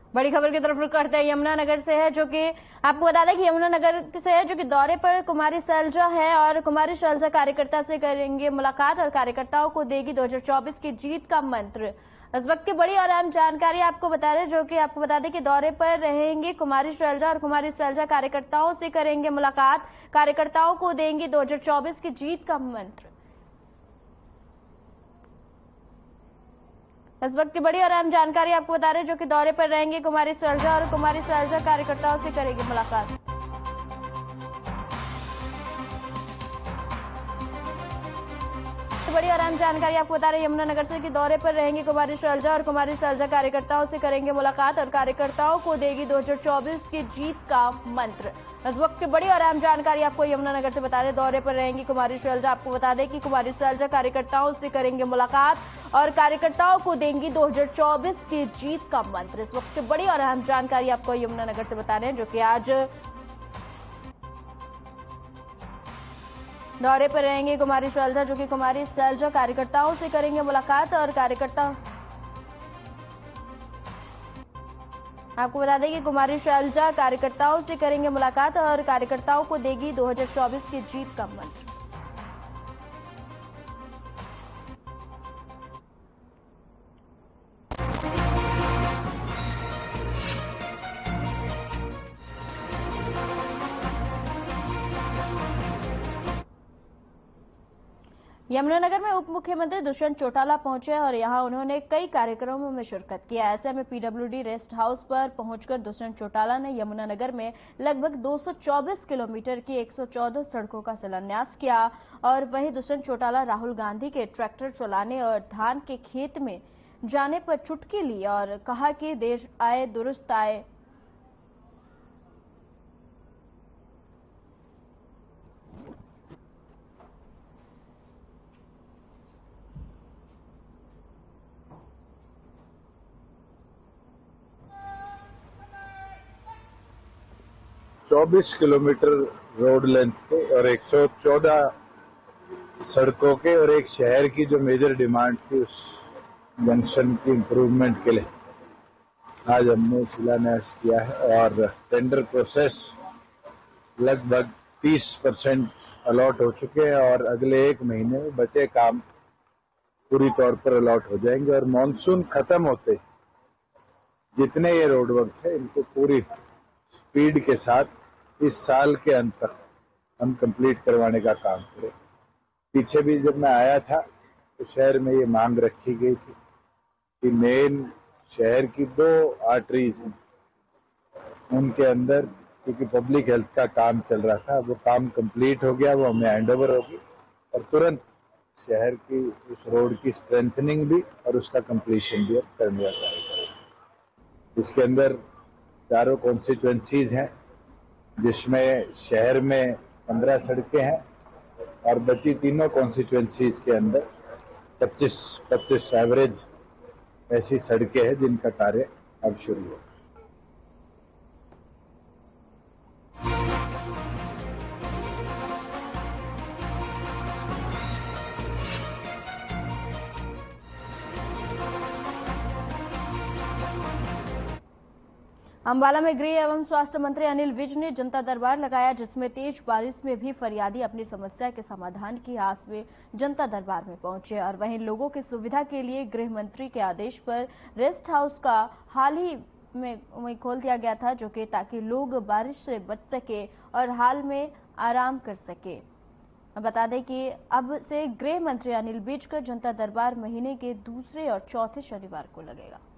बड़ी खबर की तरफ रुख करते हैं। यमुनानगर से है, जो कि आपको बता दें कि यमुनानगर से है, जो कि दौरे पर कुमारी शैलजा है और कुमारी शैलजा कार्यकर्ता से करेंगे मुलाकात और कार्यकर्ताओं को देगी 2024 की जीत का मंत्र। इस वक्त की बड़ी और अहम जानकारी आपको बता दें, जो कि आपको बता दें कि दौरे पर रहेंगी कुमारी शैलजा और कुमारी शैलजा कार्यकर्ताओं से करेंगे मुलाकात, कार्यकर्ताओं को देंगी 2024 की जीत का मंत्र। इस वक्त की बड़ी और अहम जानकारी आपको बता रहे हैं, जो कि दौरे पर रहेंगे कुमारी शैलजा और कुमारी शैलजा कार्यकर्ताओं से करेंगे मुलाकात। बड़ी और अहम जानकारी आपको बता रहे हैं यमुनानगर से कि दौरे पर रहेंगी कुमारी शैलजा और कुमारी शैलजा कार्यकर्ताओं से करेंगे मुलाकात और कार्यकर्ताओं को देगी 2024 की जीत का मंत्र। इस वक्त की बड़ी और अहम जानकारी आपको यमुनानगर से बता रहे, दौरे पर रहेंगी कुमारी शैलजा। आपको बता दें कि कुमारी शैलजा कार्यकर्ताओं से करेंगे मुलाकात और कार्यकर्ताओं को देंगी 2024 की जीत का मंत्र। इस वक्त की बड़ी और अहम जानकारी आपको यमुनानगर से बता रहे हैं, जो कि आज दौरे पर रहेंगे कुमारी शैलजा, जो कि कुमारी शैलजा कार्यकर्ताओं से करेंगे मुलाकात और कार्यकर्ता आपको बता दें कि कुमारी शैलजा कार्यकर्ताओं से करेंगे मुलाकात और कार्यकर्ताओं को देगी 2024 की जीत का मंत्र। यमुनानगर में उप मुख्यमंत्री दुष्यंत चौटाला पहुंचे और यहां उन्होंने कई कार्यक्रमों में शिरकत किया। ऐसे में पीडब्ल्यूडी रेस्ट हाउस पर पहुंचकर दुष्यंत चौटाला ने यमुनानगर में लगभग 224 किलोमीटर की 114 सड़कों का शिलान्यास किया और वहीं दुष्यंत चौटाला राहुल गांधी के ट्रैक्टर चलाने और धान के खेत में जाने पर चुटकी ली और कहा कि देश आए दुरुस्त आए। चौबीस किलोमीटर रोड लेंथ के और 114 सड़कों के और एक शहर की जो मेजर डिमांड थी उस जंक्शन की इम्प्रूवमेंट के लिए आज हमने शिलान्यास किया है और टेंडर प्रोसेस लगभग 30% अलॉट हो चुके हैं और अगले एक महीने में बचे काम पूरी तौर पर अलॉट हो जाएंगे और मानसून खत्म होते जितने ये रोड वर्क्स है इनको पूरी स्पीड के साथ इस साल के अंत तक हम कंप्लीट करवाने का काम करें। पीछे भी जब मैं आया था तो शहर में ये मांग रखी गई थी कि मेन शहर की 2 आर्टरीज हैं उनके अंदर, क्योंकि पब्लिक हेल्थ का काम चल रहा था, वो काम कंप्लीट हो गया, वो हमें हैंडओवर होगी और तुरंत शहर की उस रोड की स्ट्रेंथनिंग भी और उसका कंप्लीशन भी अब करने का कार्य करेंगे। इसके अंदर 4 कॉन्स्टिट्यूएंसीज हैं जिसमें शहर में 15 सड़कें हैं और बची तीनों कॉन्स्टिट्यूएंसीज के अंदर 25 एवरेज ऐसी सड़कें हैं जिनका कार्य अब शुरू हो। अंबाला में गृह एवं स्वास्थ्य मंत्री अनिल विज ने जनता दरबार लगाया, जिसमें तेज बारिश में भी फरियादी अपनी समस्या के समाधान की आस में जनता दरबार में पहुंचे और वहीं लोगों की सुविधा के लिए गृह मंत्री के आदेश पर रेस्ट हाउस का हाल ही में खोल दिया गया था, जो कि ताकि लोग बारिश से बच सके और हाल में आराम कर सके। बता दें कि अब से गृह मंत्री अनिल विज का जनता दरबार महीने के दूसरे और चौथे शनिवार को लगेगा।